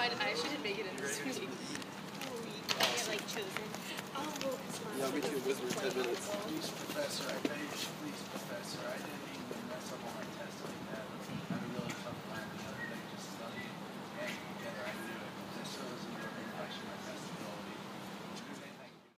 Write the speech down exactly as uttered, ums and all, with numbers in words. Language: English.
I, I shouldn't make it in this week. Get like chosen. Oh, well, it's fine. Yeah, I'll meet you in Wizard in ten minutes. Please, Professor, I beg you, please, Professor. I didn't mean to mess up on my test like that.